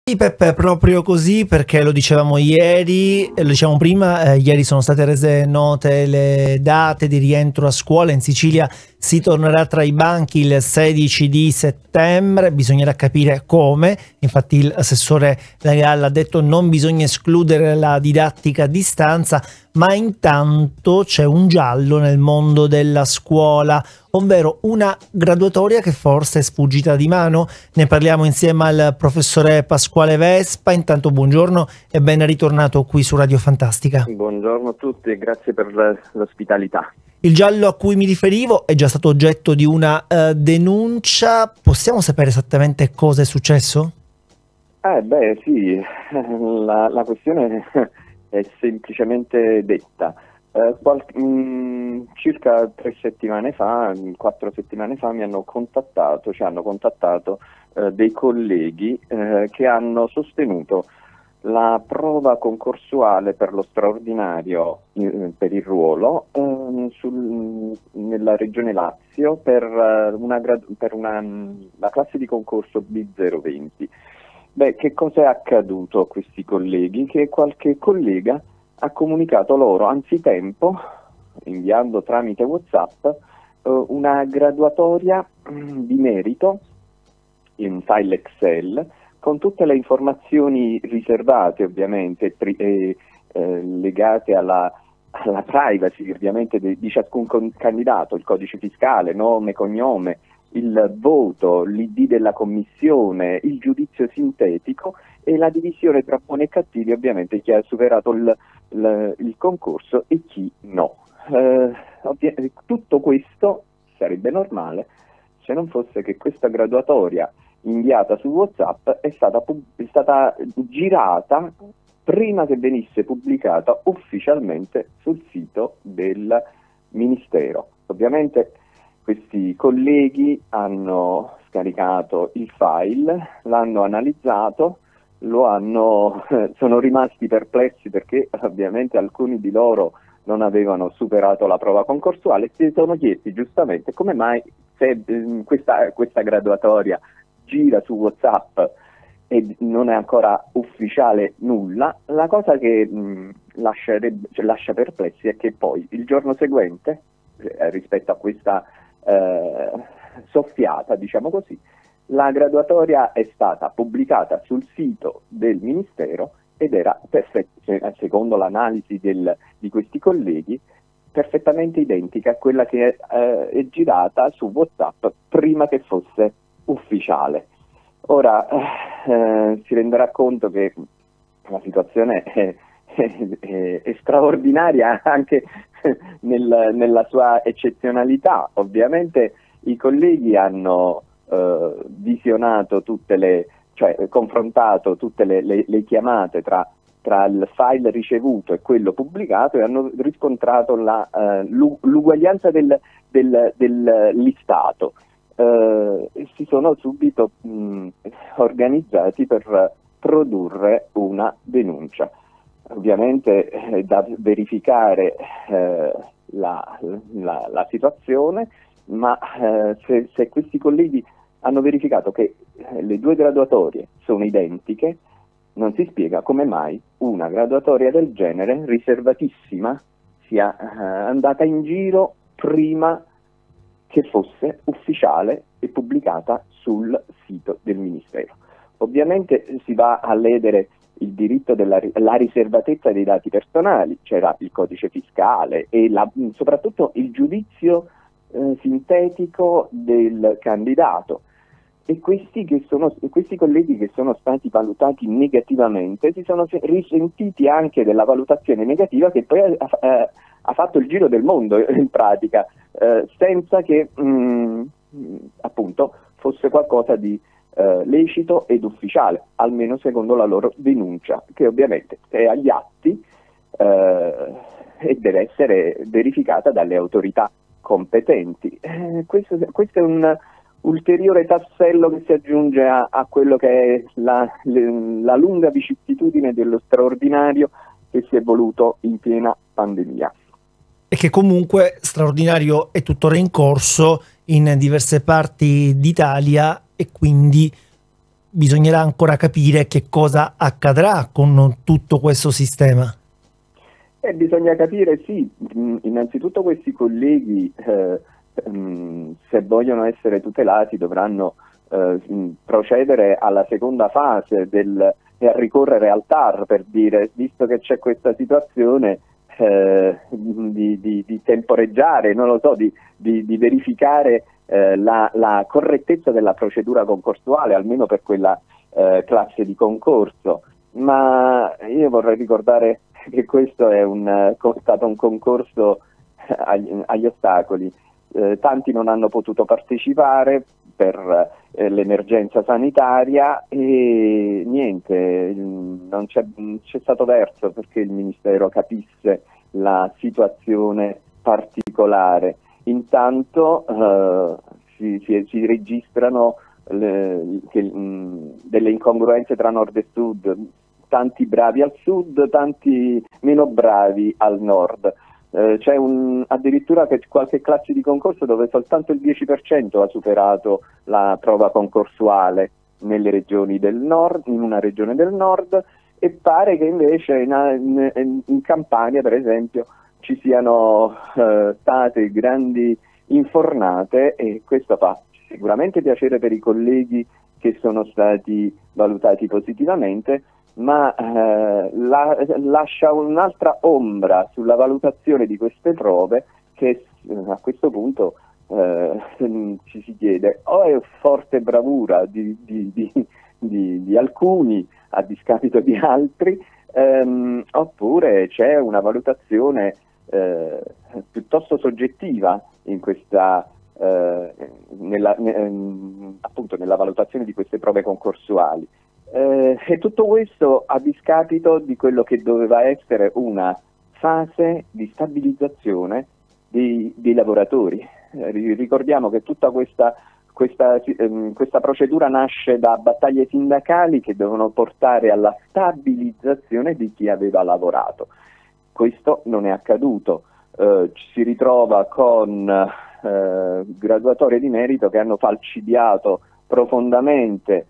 Sì, Peppe, proprio così, perché lo dicevamo ieri, lo dicevamo prima, ieri sono state rese note le date di rientro a scuola. In Sicilia si tornerà tra i banchi il 16 di settembre, bisognerà capire come. Infatti l'assessore Galla ha detto non bisogna escludere la didattica a distanza, ma intanto c'è un giallo nel mondo della scuola, ovvero una graduatoria che forse è sfuggita di mano. Ne parliamo insieme al professore Pasquale Vespa. Intanto buongiorno e ben ritornato qui su Radio Fantastica. Buongiorno a tutti e grazie per l'ospitalità. Il giallo a cui mi riferivo è già stato oggetto di una denuncia. Possiamo sapere esattamente cosa è successo? Sì, la questione è semplicemente detta. Circa 3 settimane fa, 4 settimane fa ci hanno contattato dei colleghi che hanno sostenuto la prova concorsuale per lo straordinario per il ruolo nella regione Lazio per la classe di concorso B020. Che cosa è accaduto a questi colleghi? Che qualche collega ha comunicato loro anzitempo, inviando tramite WhatsApp, una graduatoria di merito in file Excel con tutte le informazioni riservate, ovviamente, legate alla privacy, ovviamente, di ciascun candidato, il codice fiscale, nome, cognome, il voto, l'ID della commissione, il giudizio sintetico e la divisione tra buoni e cattivi, ovviamente, chi ha superato il concorso e chi no. Tutto questo sarebbe normale se non fosse che questa graduatoria inviata su WhatsApp è stata girata prima che venisse pubblicata ufficialmente sul sito del Ministero. Ovviamente questi colleghi hanno scaricato il file, l'hanno analizzato, sono rimasti perplessi perché ovviamente alcuni di loro non avevano superato la prova concorsuale e si sono chiesti giustamente come mai se questa graduatoria gira su WhatsApp e non è ancora ufficiale nulla. La cosa che lascia perplessi è che poi il giorno seguente, rispetto a questa soffiata, diciamo così, la graduatoria è stata pubblicata sul sito del Ministero ed era secondo l'analisi di questi colleghi, perfettamente identica a quella che è girata su WhatsApp prima che fosse ufficiale. Ora si renderà conto che la situazione è straordinaria anche nella sua eccezionalità. Ovviamente i colleghi hanno visionato confrontato tutte le chiamate tra il file ricevuto e quello pubblicato e hanno riscontrato l'uguaglianza del listato. Si sono subito organizzati per produrre una denuncia. Ovviamente è da verificare la situazione, ma se questi colleghi hanno verificato che le due graduatorie sono identiche, non si spiega come mai una graduatoria del genere, riservatissima, sia andata in giro prima che fosse ufficiale e pubblicata sul sito del Ministero. Ovviamente si va a ledere il diritto della riservatezza dei dati personali, c'era il codice fiscale e soprattutto il giudizio sintetico del candidato. E questi colleghi che sono stati valutati negativamente si sono risentiti anche della valutazione negativa che poi ha fatto il giro del mondo in pratica, senza che appunto fosse qualcosa di lecito ed ufficiale, almeno secondo la loro denuncia, che ovviamente è agli atti e deve essere verificata dalle autorità competenti. Questo è un ulteriore tassello che si aggiunge a quello che è la lunga vicissitudine dello straordinario che si è voluto in piena pandemia. E che comunque straordinario è tuttora in corso in diverse parti d'Italia e quindi bisognerà ancora capire che cosa accadrà con tutto questo sistema. Bisogna capire, sì, innanzitutto questi colleghi, se vogliono essere tutelati, dovranno procedere alla seconda fase e a ricorrere al TAR per dire, visto che c'è questa situazione, di temporeggiare, non lo so, di verificare la correttezza della procedura concorsuale, almeno per quella classe di concorso. Ma io vorrei ricordare che questo è stato un concorso agli ostacoli. Tanti non hanno potuto partecipare per l'emergenza sanitaria e niente, non c'è stato verso perché il Ministero capisse la situazione particolare. Intanto si registrano delle incongruenze tra nord e sud, tanti bravi al sud, tanti meno bravi al nord. C'è addirittura qualche classe di concorso dove soltanto il 10% ha superato la prova concorsuale nelle regioni del nord, in una regione del nord, e pare che invece in Campania, per esempio, ci siano state grandi infornate, e questo fa sicuramente piacere per i colleghi che sono stati valutati positivamente, ma lascia un'altra ombra sulla valutazione di queste prove che a questo punto ci si chiede o è forte bravura di alcuni a discapito di altri, oppure c'è una valutazione piuttosto soggettiva in questa appunto nella valutazione di queste prove concorsuali. E tutto questo a discapito di quello che doveva essere una fase di stabilizzazione dei lavoratori. Ricordiamo che tutta questa procedura nasce da battaglie sindacali che devono portare alla stabilizzazione di chi aveva lavorato. Questo non è accaduto. Ci si ritrova con graduatorie di merito che hanno falcidiato profondamente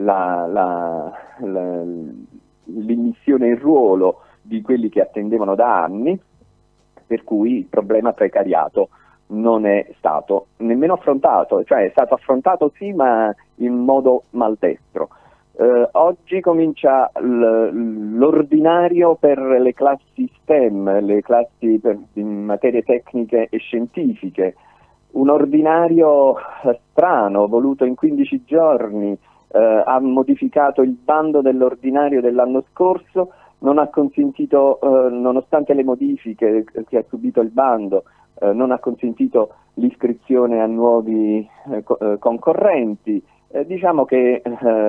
l'immissione in ruolo di quelli che attendevano da anni, per cui il problema precariato non è stato nemmeno affrontato, cioè è stato affrontato sì, ma in modo maldestro. Oggi comincia l'ordinario per le classi STEM, le classi in materie tecniche e scientifiche, un ordinario strano, voluto in 15 giorni, ha modificato il bando dell'ordinario dell'anno scorso, non ha consentito, nonostante le modifiche che ha subito il bando, non ha consentito l'iscrizione a nuovi concorrenti. Diciamo che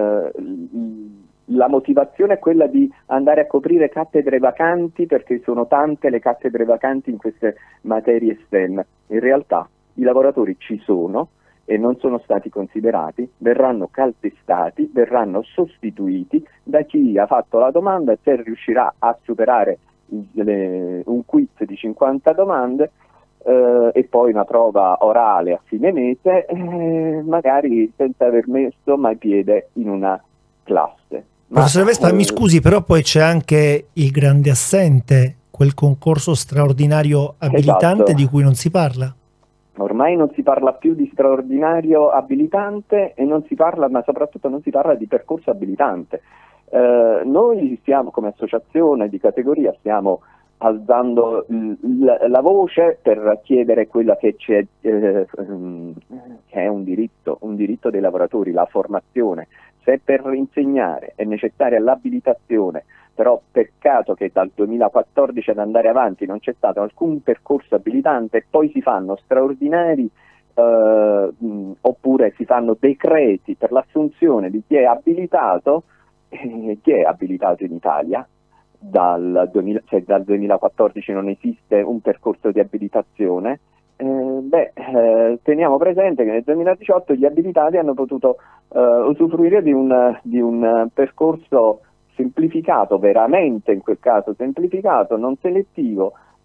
la motivazione è quella di andare a coprire cattedre vacanti, perché sono tante le cattedre vacanti in queste materie STEM. In realtà i lavoratori ci sono e non sono stati considerati, verranno calpestati, verranno sostituiti da chi ha fatto la domanda, e se riuscirà a superare un quiz di 50 domande e poi una prova orale a fine mese, magari senza aver messo mai piede in una classe. Professore Vespa, mi scusi, però poi c'è anche il grande assente, quel concorso straordinario abilitante, esatto, di cui non si parla. Ormai non si parla più di straordinario abilitante e non si parla, ma soprattutto non si parla di percorso abilitante. Noi stiamo, come associazione di categoria, stiamo alzando la voce per chiedere quella che c'è, che è un diritto dei lavoratori, la formazione. Se per insegnare è necessaria l'abilitazione, però peccato che dal 2014 ad andare avanti non c'è stato alcun percorso abilitante, poi si fanno straordinari oppure si fanno decreti per l'assunzione di chi è abilitato in Italia. Dal 2014 non esiste un percorso di abilitazione. Teniamo presente che nel 2018 gli abilitati hanno potuto usufruire di un percorso semplificato, veramente in quel caso semplificato, non selettivo,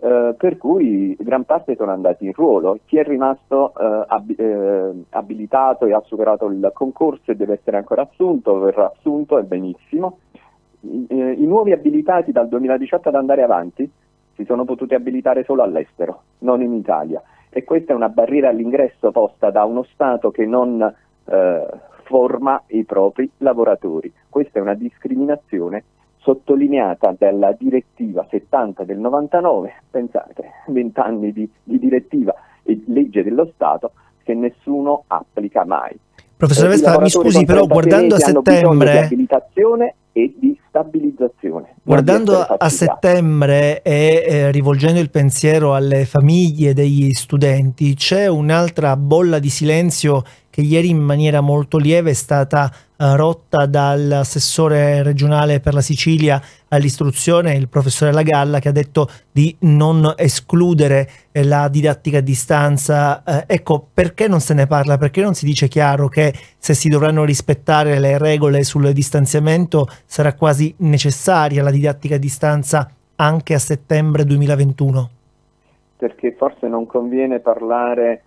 per cui gran parte sono andati in ruolo. Chi è rimasto abilitato e ha superato il concorso e deve essere ancora assunto, verrà assunto, è benissimo. I nuovi abilitati dal 2018 ad andare avanti si sono potuti abilitare solo all'estero, non in Italia, e questa è una barriera all'ingresso posta da uno Stato che non forma i propri lavoratori. Questa è una discriminazione sottolineata dalla direttiva 70 del 99, pensate, 20 anni di direttiva e legge dello Stato che nessuno applica mai. Professore Vespa, mi scusi, però guardando a settembre, di abilitazione e di stabilizzazione. guardando a settembre e rivolgendo il pensiero alle famiglie degli studenti, c'è un'altra bolla di silenzio che ieri in maniera molto lieve è stata rotta dall'assessore regionale per la Sicilia all'istruzione, il professore Lagalla, che ha detto di non escludere la didattica a distanza. Ecco, perché non se ne parla? Perché non si dice chiaro che se si dovranno rispettare le regole sul distanziamento sarà quasi necessaria la didattica a distanza anche a settembre 2021? Perché forse non conviene parlare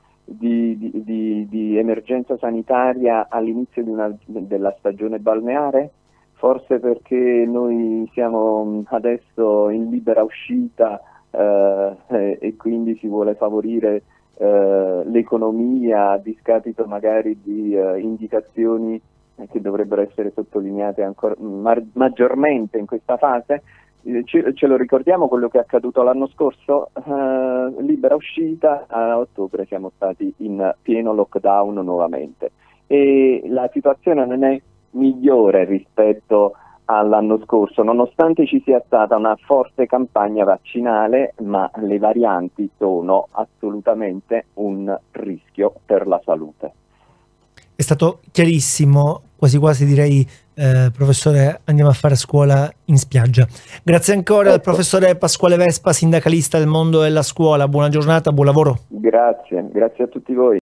di emergenza sanitaria all'inizio della stagione balneare? Forse perché noi siamo adesso in libera uscita e quindi si vuole favorire l'economia a discapito magari di indicazioni che dovrebbero essere sottolineate ancora maggiormente in questa fase? Ce lo ricordiamo quello che è accaduto l'anno scorso? Libera uscita, a ottobre siamo stati in pieno lockdown nuovamente e la situazione non è migliore rispetto all'anno scorso, nonostante ci sia stata una forte campagna vaccinale, ma le varianti sono assolutamente un rischio per la salute. È stato chiarissimo, quasi quasi direi, professore, andiamo a fare scuola in spiaggia. Grazie ancora al professore Pasquale Vespa, sindacalista del mondo della scuola. Buona giornata, buon lavoro. Grazie a tutti voi.